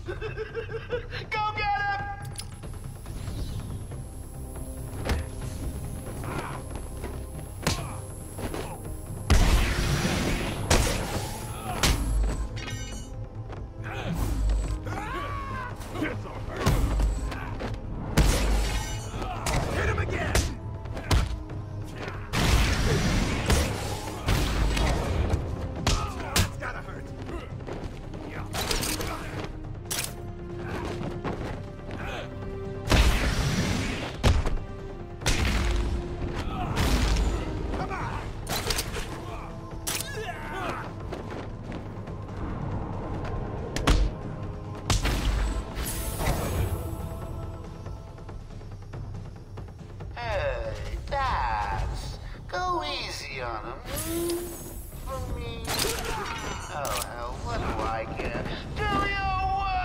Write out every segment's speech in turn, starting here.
Go get him! Hit him again! That's gotta hurt. Come on! Hey, Bats. Go easy on him. For me. Oh, hell, what do I care? Do your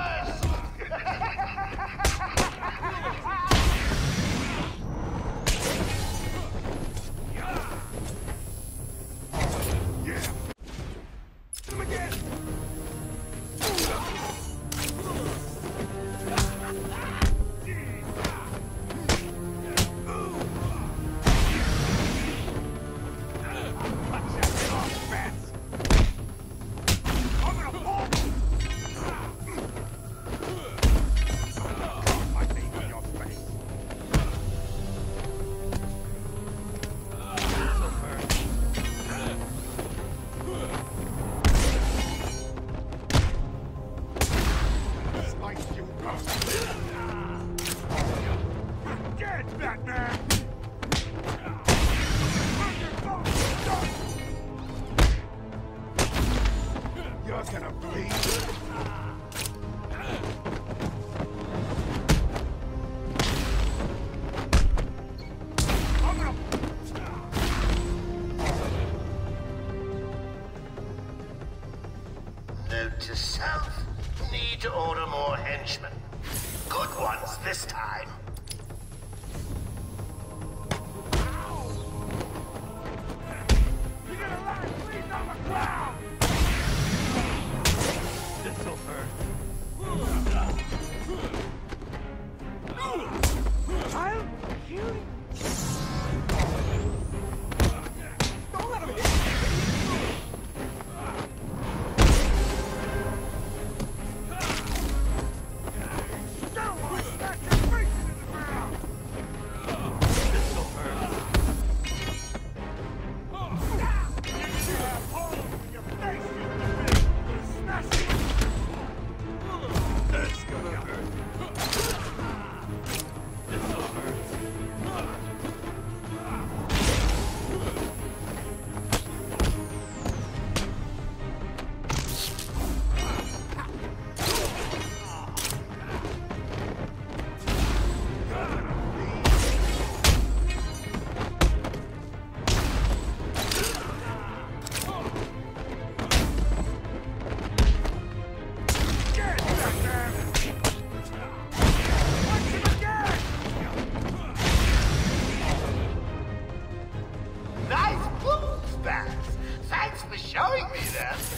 Yeah. Hit him again! Dead, Batman! You're gonna bleed. Note to self. Need to order more henchmen. Good ones this time. You're gonna let us bleed on the ground! This'll hurt. I'll kill you. Don't let him hit you. Smash your face into the ground! This'll hurt. You have holes in your face, you smash it! That's gonna hurt. This'll hurt. Get Batman! Punch him again! Nice moves, Bats. Thanks for showing me that.